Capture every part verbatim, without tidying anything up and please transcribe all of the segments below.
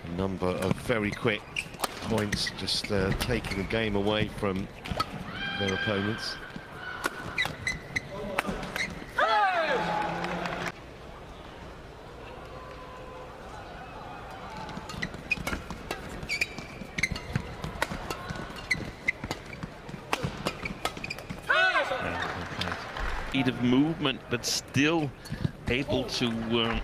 A number of very quick points, just uh, taking the game away from their opponents. Speed of movement, but still able to um,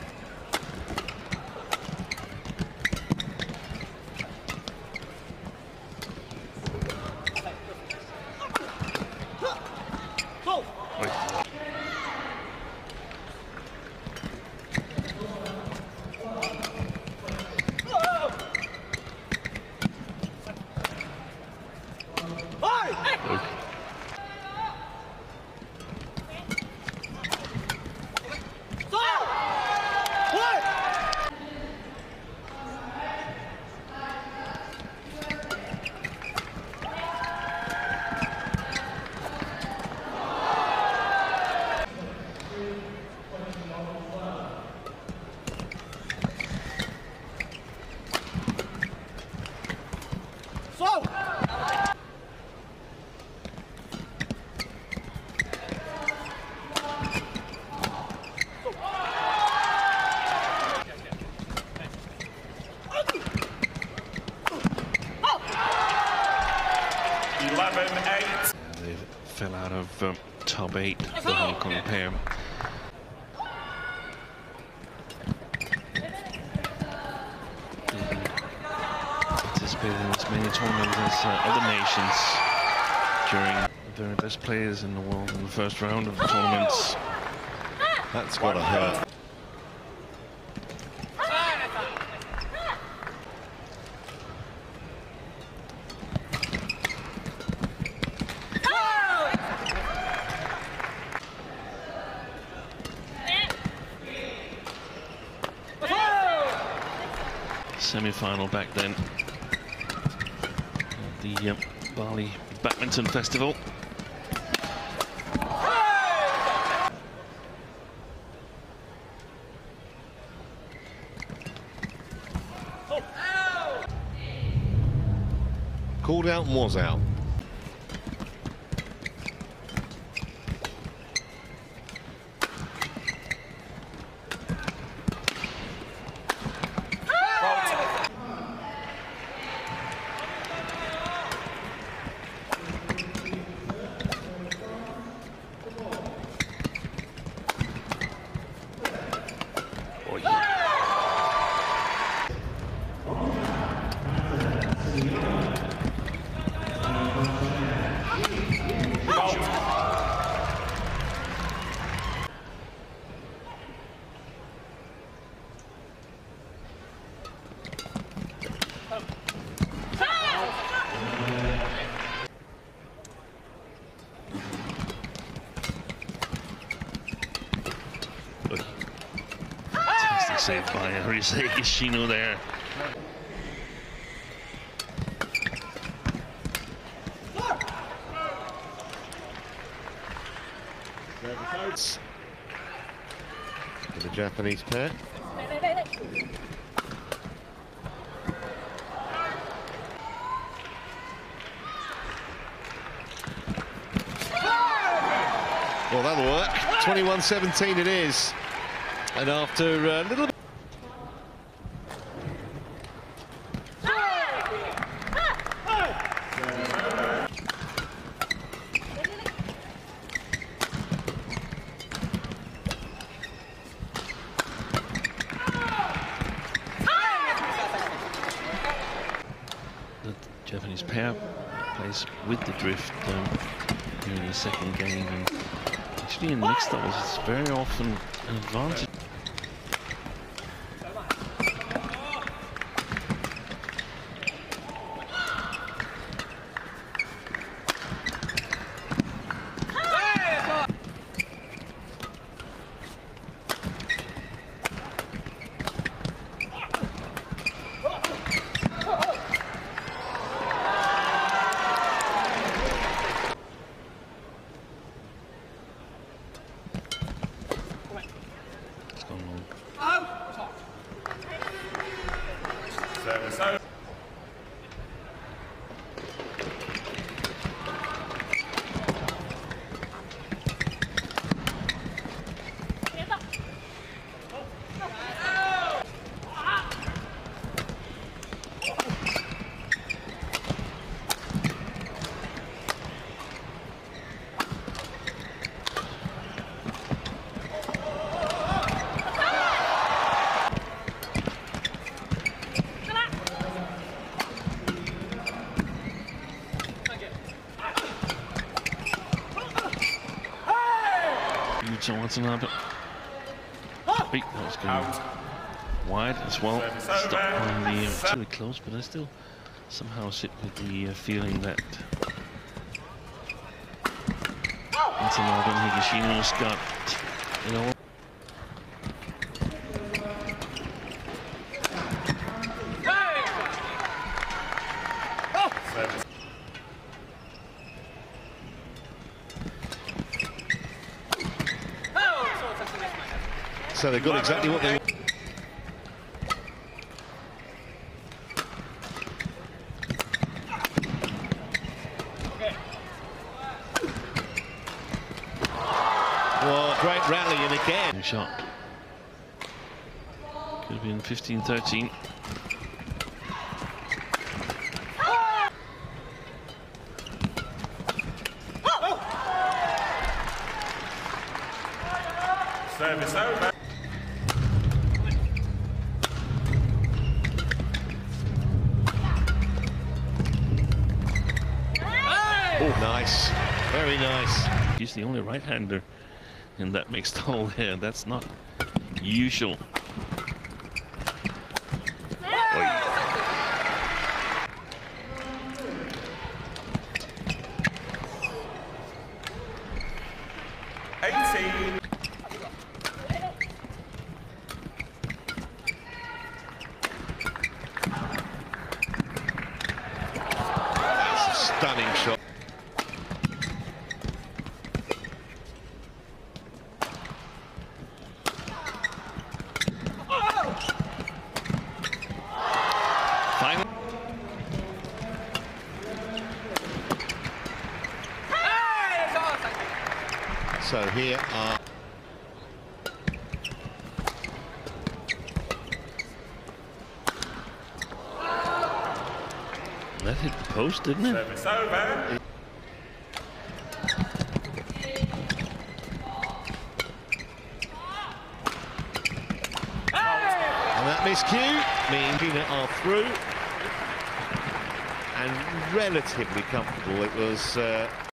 eleven eight. They fell out of um, top eight, the Hong Kong pair. Participated in as many tournaments as uh, other nations during their best players in the world in the first round of the tournaments. That's gotta hurt. Semi-final back then at the uh, Bali Badminton Festival. Called out and was out. Fantastic save by Arise Ishino there. For the Japanese pair. Well, that'll work. twenty-one seventeen it is. And after a little bit. The Japanese pair plays with the drift um, here in the second game, and actually in mixed doubles it's very often an advantage. Service over. Johnson up it. Wait, that was going Out. wide as well. Service Stop over. on the uh, really close, but I still somehow sit with the uh, feeling that Watanabe and Higashino's got it all. Service. So they've got exactly what they want. Well, great rally, and again. Shot. Could have been fifteen thirteen. Service over. Oh, nice. Very nice. He's the only right-hander in that mixed hole there. That's not usual. eighteen. That's a stunning shot. Final. So here are That hit the post, didn't it? Service over. and that miscue means Gina are through and relatively comfortable. It was. Uh,